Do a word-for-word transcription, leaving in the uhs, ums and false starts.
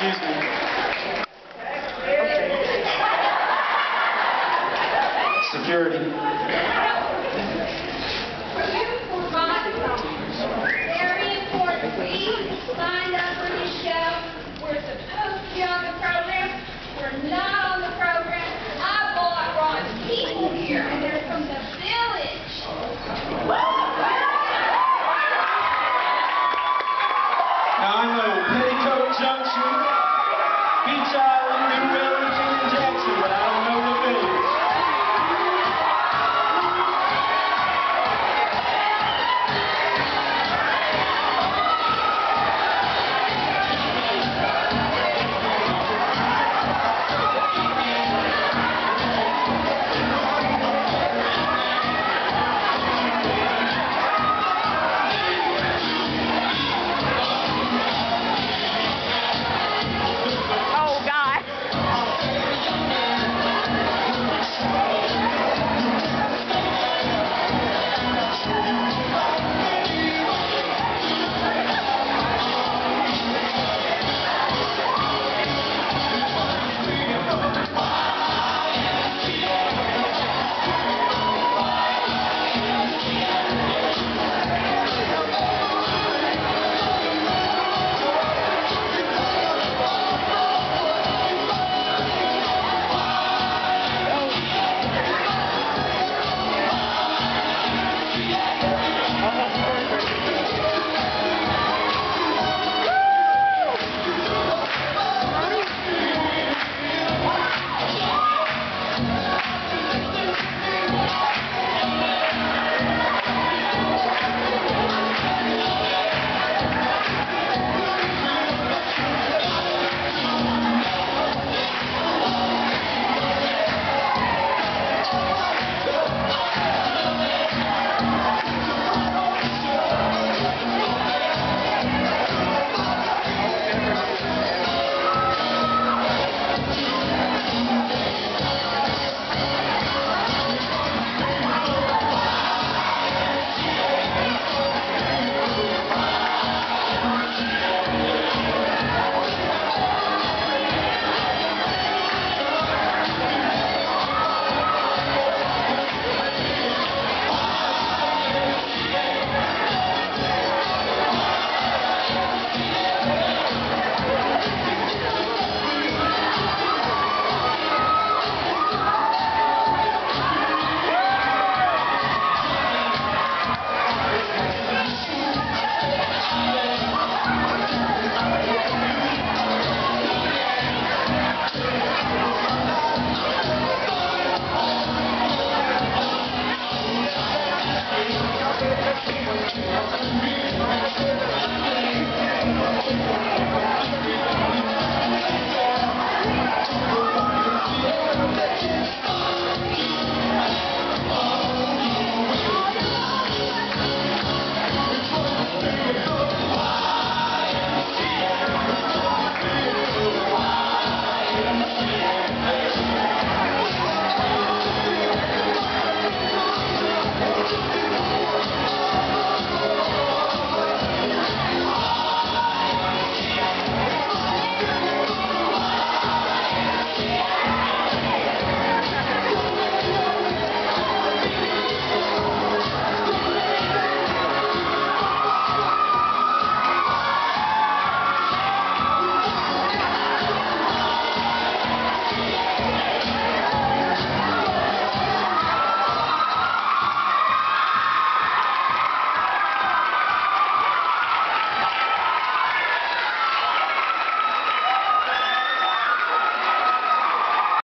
Excuse me. Security. Very important. We signed up for this show. We're supposed to be on the program. We're not on the program. I bought Ron's people here, and they're from the village. Now I know Petticoat Junction, Beach Island, New Wellington, and Jackson, but I don't know the village. Thank you.